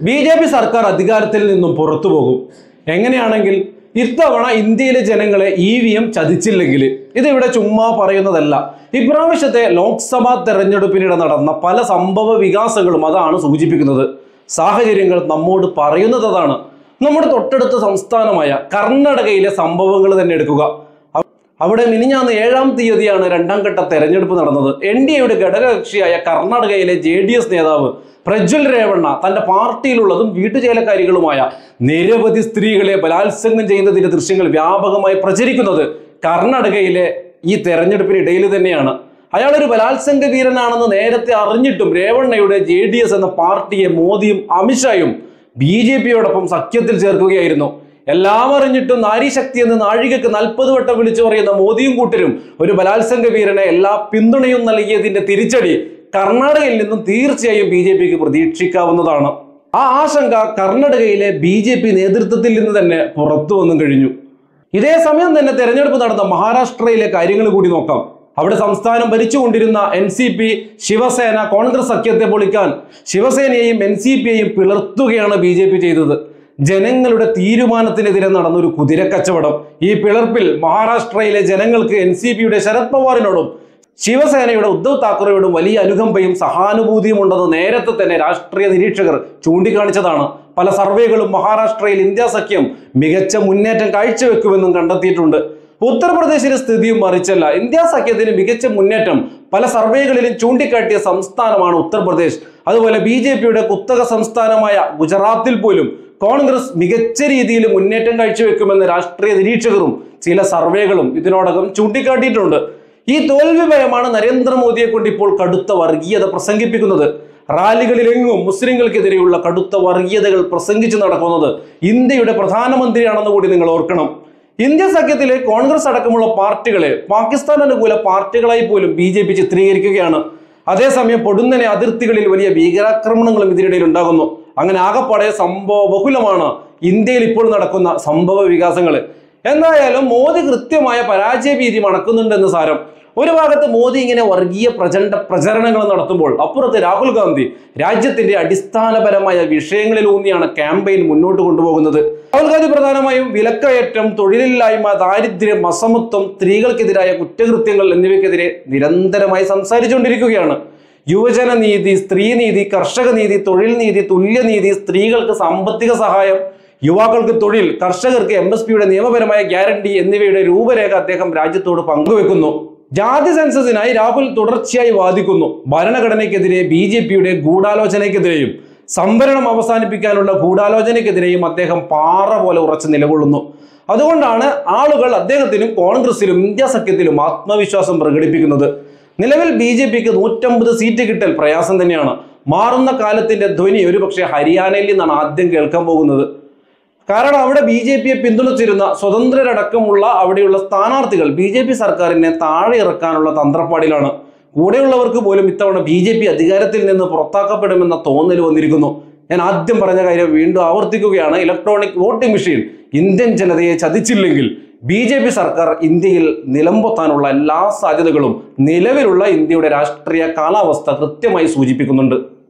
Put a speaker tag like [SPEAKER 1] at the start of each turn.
[SPEAKER 1] BJP. സർക്കാർ അധികാരത്തിൽ നിന്നും പുറത്തു പോകും. എങ്ങനെയാണെങ്കിൽ ഇത്തവണ ഇന്ത്യയിലെ ജനങ്ങളെ EVM ചതിച്ചില്ലെങ്കിൽ ഇതിവിടെ ചുമ്മാ പറയുന്നതല്ല. ഇപ്രാവശ്യത്തെ ലോക്സഭാ തെരഞ്ഞെടുപ്പിനിടെ നടന്ന പല സംഭവ വികാസങ്ങളും അതാണ് സൂചിപ്പിക്കുന്നത്. സാഹചര്യങ്ങൾ നമ്മോട് പറയുന്നത് അതാണ്. നമ്മുടെ തൊട്ടടുത്ത സംസ്ഥാനമായ കർണാടകയിലെ സംഭവങ്ങൾ തന്നെ എടുക്കുക. അവിടെ മിനിഞ്ഞാന്ന് 7-ാം തീയതിയാണ് രണ്ടാം ഘട്ട തെരഞ്ഞെടുപ്പ് നടന്നത്. NDAയുടെ ഘടകകക്ഷിയായ കർണാടകയിലെ JDS നേതാവ് പ്രജ്വൽ രേവണ്ണ തന്റെ പാർട്ടിയിലുള്ളതും വീട്ടുജോലിക്കാരികളുമായ നിരവധി സ്ത്രീകളെ ബലാത്സംഗം ചെയ്യുന്നതിന്റെ ദൃശ്യങ്ങൾ വ്യാപകമായി പ്രചരിക്കുന്നത് കർണാടകയിലെ ഈ തെരഞ്ഞെടുപ്പിനിടയിൽ തന്നെയാണ്. അയാളൊരു ബലാത്സംഗ വീരനാണെന്ന് നേരത്തെ അറിഞ്ഞിട്ടും രേവണ്ണയുടെ JDS എന്ന പാർട്ടിയെ മോദിയും അമിത്ഷായും BJPയോടൊപ്പം സഖ്യത്തിൽ ചേർക്കുകയായിരുന്നു. എല്ലാം അറിഞ്ഞിട്ടും നാരീശക്തി എന്ന് നാഴികക്ക് 40 വട്ടം വിളിച്ചു പറയുന്ന മോദിയും കൂട്ടരും ഒരു ബലാത്സംഗ വീരനെ എല്ലാ പിന്തുണയും നൽകിയതിന്റെ തിരിച്ചടി കർണാടകയിൽ നിന്നും തീർച്ചയായും BJPക്ക് പ്രതീക്ഷിക്കാവുന്നതാണ്. ആ ആശങ്ക കർണാടകയിലെ BJP നേതൃത്വത്തിൽ നിന്ന് തന്നെ പുറത്തു വന്നു കഴിഞ്ഞു. ഇതേ സമയം തന്നെ തെരഞ്ഞെടുപ്പ് നടന്ന മഹാരാഷ്ട്രയിലെ കാര്യങ്ങൾ കൂടി നോക്കാം. അവിടെ സംസ്ഥാനം ഭരിച്ചുകൊണ്ടിരുന്ന NCP, ശിവസേന, കോൺഗ്രസ് സഖ്യത്തെ പൊളിക്കാൻ ശിവസേനയെയും NCPയെയും പിളർത്തുകയാണ് BJP ചെയ്തത്. ജനങ്ങളുടെ തീരുമാനത്തിനെതിരെ നടന്നൊരു കുതിരക്കച്ചവടം. ഈ പിളർപ്പിൽ മഹാരാഷ്ട്രയിലെ ജനങ്ങൾക്ക് NCPയുടെ ശരത് പവാറിനോടും ശിവസേനയുടെ ഉദ്ധവ് താക്കറെയോടും വലിയ അനുകമ്പയും സഹാനുഭൂതിയും ഉണ്ടെന്ന് നേരത്തെ തന്നെ രാഷ്ട്രീയ നിരീക്ഷകർ ചൂണ്ടിക്കാണിച്ചതാണ്. പല സർവേകളും മഹാരാഷ്ട്രയിൽ ഇന്ത്യ സഖ്യം മികച്ച മുന്നേറ്റം കാഴ്ചവെക്കുമെന്നും കണ്ടെത്തിയിട്ടുണ്ട്. ഉത്തർപ്രദേശിലെ സ്ഥിതിയും മറിച്ചല്ല. ഇന്ത്യ സഖ്യത്തിന് മികച്ച മുന്നേറ്റം പല സർവേകളിലും ചൂണ്ടിക്കാട്ടിയ സംസ്ഥാനമാണ് ഉത്തർപ്രദേശ്. അതുപോലെ BJPയുടെ കുത്തക സംസ്ഥാനമായ ഗുജറാത്തിൽ പോലും കോൺഗ്രസ് മികച്ച രീതിയിൽ മുന്നേറ്റം കാഴ്ചവെക്കുമെന്ന് രാഷ്ട്രീയ നിരീക്ഷകരും ചില സർവേകളും ഇതിനോടകം ചൂണ്ടിക്കാട്ടിയിട്ടുണ്ട്. ഈ തോൽവി ഭയമാണ് നരേന്ദ്രമോദിയെ കൊണ്ട് ഇപ്പോൾ കടുത്ത വർഗീയത പ്രസംഗിപ്പിക്കുന്നത്. റാലികളിലെങ്ങും മുസ്ലിങ്ങൾക്കെതിരെയുള്ള കടുത്ത വർഗീയതകൾ പ്രസംഗിച്ചു നടക്കുന്നത് ഇന്ത്യയുടെ പ്രധാനമന്ത്രിയാണെന്ന് കൂടി നിങ്ങൾ ഓർക്കണം. ഇന്ത്യ സഖ്യത്തിലെ കോൺഗ്രസ് അടക്കമുള്ള പാർട്ടികളെ പാകിസ്ഥാൻ അനുകൂല പാർട്ടികളായി പോലും BJP ചിത്രീകരിക്കുകയാണ്. അതേസമയം പൊടുന്നനെ അതിർത്തികളിൽ വലിയ ഭീകരാക്രമണങ്ങളും ഇതിനിടയിൽ ഉണ്ടാകുന്നു. അങ്ങനെ ആകപ്പാടെ സംഭവ ബഹുലമാണ് ഇന്ത്യയിൽ ഇപ്പോൾ നടക്കുന്ന സംഭവ വികാസങ്ങൾ. എന്തായാലും മോദി കൃത്യമായ പരാജയ ഭീതി മണക്കുന്നുണ്ടെന്ന് സാരം. ഒരു ഭാഗത്ത് മോദി ഇങ്ങനെ വർഗീയ പ്രചരണങ്ങൾ നടത്തുമ്പോൾ അപ്പുറത്ത് രാഹുൽ ഗാന്ധി രാജ്യത്തിന്റെ അടിസ്ഥാനപരമായ വിഷയങ്ങളിലൂന്നിയാണ് ക്യാമ്പയിൻ മുന്നോട്ട് കൊണ്ടുപോകുന്നത്. രാഹുൽ ഗാന്ധി പ്രധാനമായും വിലക്കയറ്റം, തൊഴിലില്ലായ്മ, ദാരിദ്ര്യം, അസമത്വം, സ്ത്രീകൾക്കെതിരായ കുറ്റകൃത്യങ്ങൾ എന്നിവയ്ക്കെതിരെ നിരന്തരമായി സംസാരിച്ചുകൊണ്ടിരിക്കുകയാണ്. യുവജന നീതി, സ്ത്രീനീതി, കർഷക നീതി, തൊഴിൽ നീതി, തുല്യനീതി, സ്ത്രീകൾക്ക് സാമ്പത്തിക സഹായം, യുവാക്കൾക്ക് തൊഴിൽ, കർഷകർക്ക് MSPയുടെ നിയമപരമായ ഗ്യാരണ്ടി എന്നിവയുടെ രൂപരേഖ അദ്ദേഹം രാജ്യത്തോട് പങ്കുവെക്കുന്നു. ജാതി സെൻസസിനായി രാഹുൽ തുടർച്ചയായി വാദിക്കുന്നു. ഭരണഘടനയ്ക്കെതിരെ, BJPയുടെ ഗൂഢാലോചനയ്ക്കെതിരെയും സംവരണം അവസാനിപ്പിക്കാനുള്ള ഗൂഢാലോചനയ്ക്കെതിരെയും അദ്ദേഹം പാറ പോലെ ഉറച്ചു നിലകൊള്ളുന്നു. അതുകൊണ്ടാണ് ആളുകൾ അദ്ദേഹത്തിനും കോൺഗ്രസിലും ഇന്ത്യ സഖ്യത്തിലും ആത്മവിശ്വാസം പ്രകടിപ്പിക്കുന്നത്. നിലവിൽ BJPക്ക് 150 സീറ്റ് കിട്ടൽ പ്രയാസം തന്നെയാണ്. മാറുന്ന കാലത്തിന്റെ ധ്വനി ഒരുപക്ഷെ ഹരിയാനയിൽ നിന്നാണ് ആദ്യം കേൾക്കാൻ പോകുന്നത്. കാരണം അവിടെ BJPയെ പിന്തുണച്ചിരുന്ന സ്വതന്ത്രരടക്കമുള്ള അവിടെയുള്ള സ്ഥാനാർത്ഥികൾ BJP സർക്കാരിനെ താഴെ ഇറക്കാനുള്ള തന്ത്രപ്പാടിലാണ്. കൂടെയുള്ളവർക്ക് പോലും ഇത്തവണ BJP അധികാരത്തിൽ നിന്ന് പുറത്താക്കപ്പെടുമെന്ന തോന്നൽ വന്നിരിക്കുന്നു. ഞാൻ ആദ്യം പറഞ്ഞ കാര്യം വീണ്ടും ആവർത്തിക്കുകയാണ്. ഇലക്ട്രോണിക് വോട്ടിംഗ് മെഷീൻ ഇന്ത്യൻ ജനതയെ ചതിച്ചില്ലെങ്കിൽ BJP സർക്കാർ ഇന്ത്യയിൽ നിലംപൊത്താനുള്ള എല്ലാ സാധ്യതകളും നിലവിലുള്ള ഇന്ത്യയുടെ രാഷ്ട്രീയ കാലാവസ്ഥ കൃത്യമായി സൂചിപ്പിക്കുന്നുണ്ട്.